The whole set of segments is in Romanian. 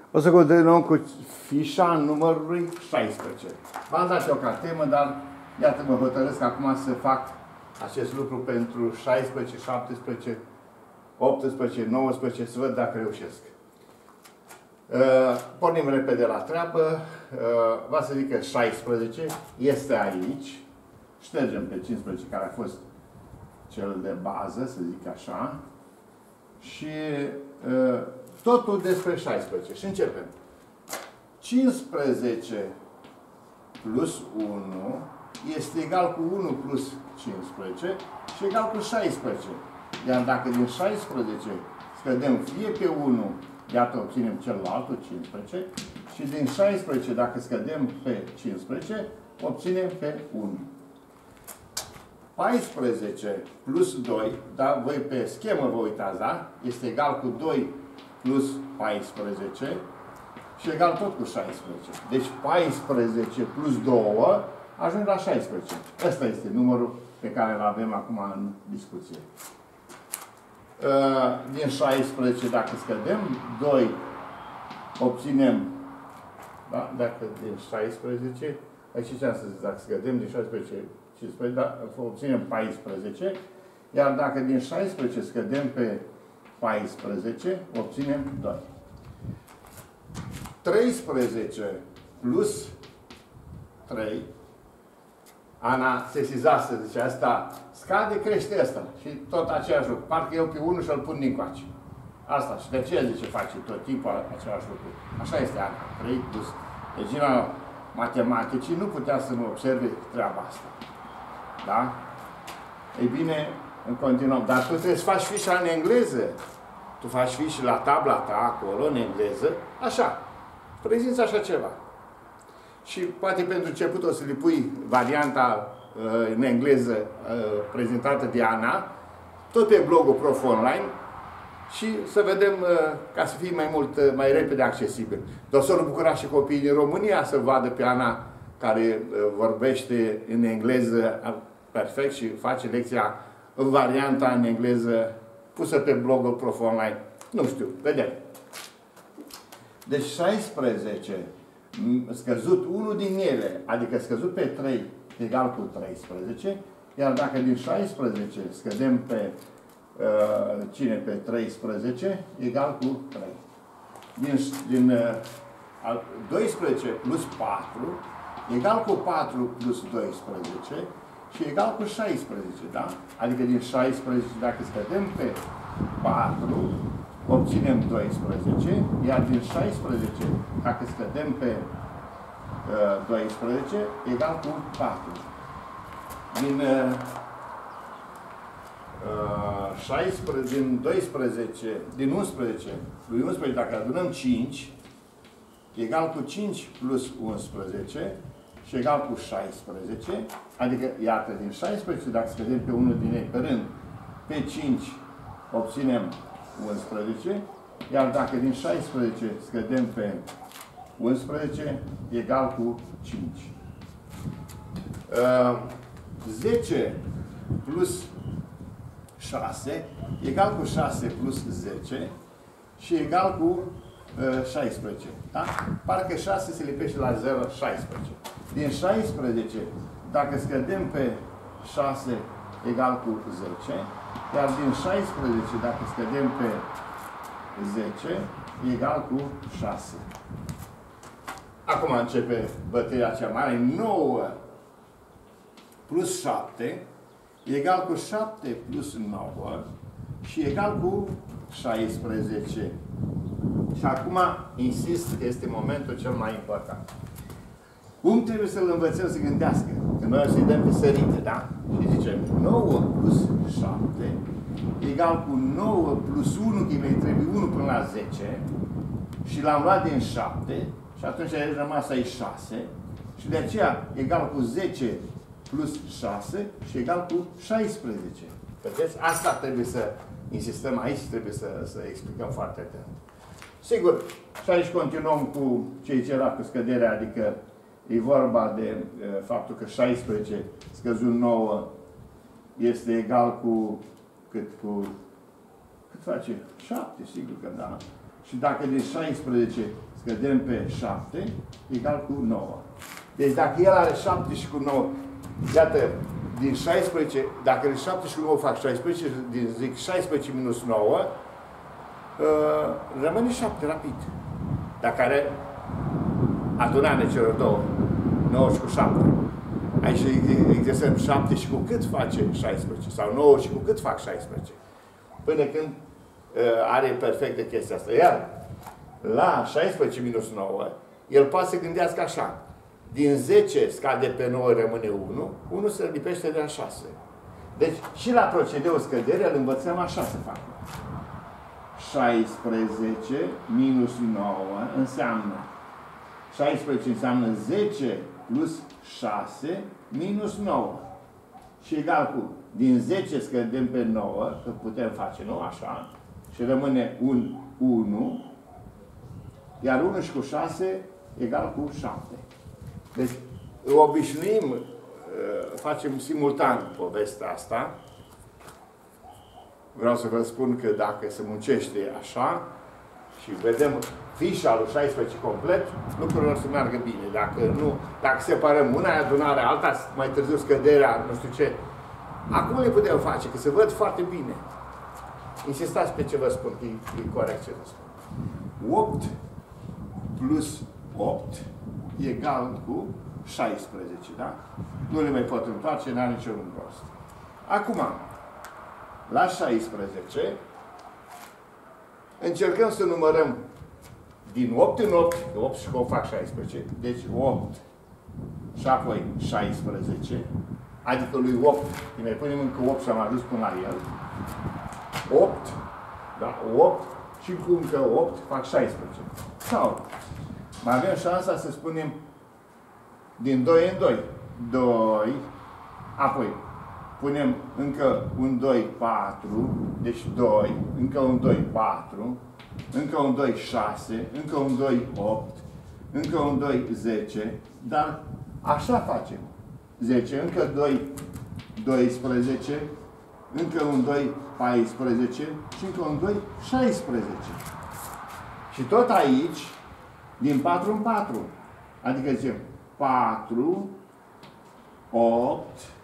O să continuăm cu fișa numărului 16. V-am dat eu ca temă, dar iată mă hotărăsc acum să fac acest lucru pentru 16, 17, 18, 19, să văd dacă reușesc. Pornim repede la treabă. Va să zic că 16 este aici. Ștergem pe 15 care a fost cel de bază, să zic așa. Și totul despre 16. Și începem. 15 plus 1 este egal cu 1 plus 15 și egal cu 16. Iar dacă din 16 scădem fie pe 1, iată obținem celălalt, 15, și din 16, dacă scădem pe 15, obținem pe 1. 14 plus 2, da, voi pe schemă vă uitați, da? Este egal cu 2 plus 14 și egal tot cu 16. Deci 14 plus 2 ajung la 16. Ăsta este numărul pe care îl avem acum în discuție. Din 16, dacă scădem, 2 obținem, da? Dacă din 16, aici ce am să zic, dacă scădem din 16, 15, da, obținem 14, iar dacă din 16 scădem pe 14, obținem 2. 13 plus 3, Ana sesizase, zice, asta scade, crește asta. Și tot aceeași lucru. Parcă eu pe 1 și-l pun din coace. Asta. Și de aceea zice, face tot timpul același lucru. Așa este Ana. 3 plus. Regina matematicii nu putea să nu observe treaba asta. Da? Ei bine, în continuăm. Dar tu trebuie să faci fișa în engleză. Tu faci fișa la tabla ta, acolo, în engleză. Așa. Prezinți așa ceva. Și poate pentru început o să le pui varianta în engleză prezentată de Ana, tot pe blogul Prof Online, și să vedem, ca să fie mai repede accesibil. Dar s-au bucurat și copiii din România să vadă pe Ana, care vorbește în engleză perfect și face lecția în varianta în engleză pusă pe blogul Prof Online. Nu știu, vedem. Deci 16 scăzut unul din ele, adică scăzut pe 3 egal cu 13, iar dacă din 16 scădem pe cine pe 13, egal cu 3. Din 12 plus 4 egal cu 4 plus 12 și egal cu 16, da? Adică din 16, dacă scădem pe 4, obținem 12, iar din 16, dacă scădem pe 12, egal cu 4. Din 16, din 12, din 11, lui 11, dacă adunăm 5, egal cu 5 plus 11 și egal cu 16, adică, iată, din 16, dacă scădem pe unul din ei pe rând, pe 5 obținem 11, iar dacă din 16 scădem pe 11, egal cu 5. 10 plus 6, egal cu 6 plus 10 și egal cu 16. Da? Parcă 6 se lipește la 0, 16. Din 16, dacă scădem pe 6, egal cu 10, iar din 16, dacă scădem pe 10, egal cu 6. Acum începe bătălia cea mare. 9 plus 7 egal cu 7 plus 9 și egal cu 16. Și acum, insist, că este momentul cel mai important. Cum trebuie să-l învățăm să gândească? Că noi o să-i dăm pe sărite, da? Și zicem 9 plus 7 egal cu 9 plus 1, că îi trebuie 1 până la 10, și l-am luat din 7, și atunci a rămas aici 6, și de aceea egal cu 10 plus 6 și egal cu 16. Vedeți? Asta trebuie să insistăm aici, trebuie să explicăm foarte atent. Sigur, și aici continuăm cu ce era cu scăderea, adică e vorba de faptul că 16 scăzut 9 este egal cu cât face? 7, sigur că da. Și dacă din 16 scădem pe 7, egal cu 9. Deci dacă el are 7 și cu 9, iată, din 16, dacă din 7 și cu 9 fac 16, din zic 16 minus 9, rămâne 7 rapid. Dacă are adunare celor două, 9 și cu 7. Aici exersăm 7 și cu cât face 16? Sau 9 și cu cât fac 16? Până când are perfectă chestia asta. Iar la 16 minus 9, el poate să gândească așa. Din 10 scade pe 9, rămâne 1. 1 se lipește de la 6. Deci și la procedeul scăderii îl învățăm așa să facă. 16 minus 9 înseamnă 16 înseamnă 10 plus 6 minus 9. Și egal cu din 10 scădem pe 9, că putem face, nu? Așa. Și rămâne un 1. Iar 1 și cu 6 egal cu 7. Deci obișnuim, facem simultan povestea asta. Vreau să vă spun că dacă se muncește așa și vedem fișa lui 16 complet, lucrurile o să meargă bine. Dacă separăm una adunarea, alta, mai târziu scăderea, nu știu ce, acum le putem face, că se văd foarte bine. Insistați pe ce vă spun, că e corect ce vă spun. 8 plus 8 egal cu 16, da? Nu le mai pot întoarce, n-are niciun rost. Acum, la 16, încercăm să numărăm din 8 în 8, 8 și 8 fac 16, deci 8 și apoi 16, adică lui 8, îi mai punem încă 8 și am ajuns până la el, 8, da, 8 și cu încă 8 fac 16. Sau, mai avem șansa să spunem din 2 în 2, 2, apoi punem încă un 2, 4, deci 2, încă un 2, 4, încă un 2, 6, încă un 2, 8, încă un 2, 10, dar așa facem. 10, încă 2, 12, încă un 2, 14 și încă un 2, 16. Și tot aici, din 4 în 4, adică zicem 4, 8,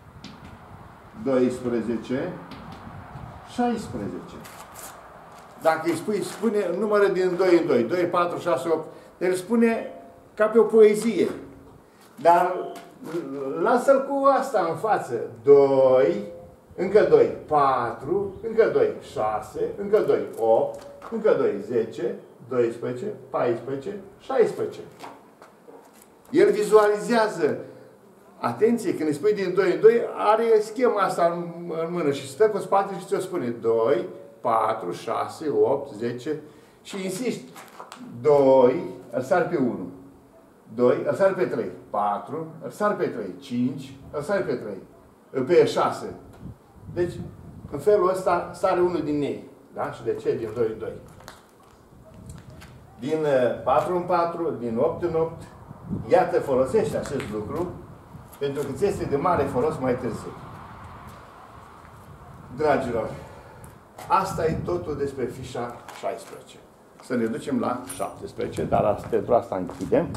12, 16. Dacă îi spune numărul din 2 în 2, 2, 4, 6, 8, el spune ca pe o poezie. Dar lasă-l cu asta în față. 2, încă 2, 4, încă 2, 6, încă 2, 8, încă 2, 10, 12, 14, 16. El vizualizează. Atenție, când îi spui din 2 în 2, are schema asta în mână și stă cu spatele și ți-o spune 2, 4, 6, 8, 10 și insisti. 2, îl sar pe 1. 2, îl sar pe 3. 4, îl sar pe 3. 5, îl sar pe 3. Pe 6. Deci, în felul ăsta, sare unul din ei. Da? Și de ce? Din 2 în 2. Din 4 în 4, din 8 în 8. Iată, folosește acest lucru pentru că ți este de mare folos mai târziu. Dragilor, asta e totul despre fișa 16. Să ne ducem la 17, dar pentru asta închidem.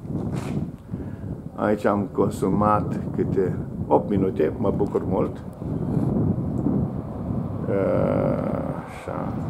Aici am consumat câte 8 minute, mă bucur mult. Așa.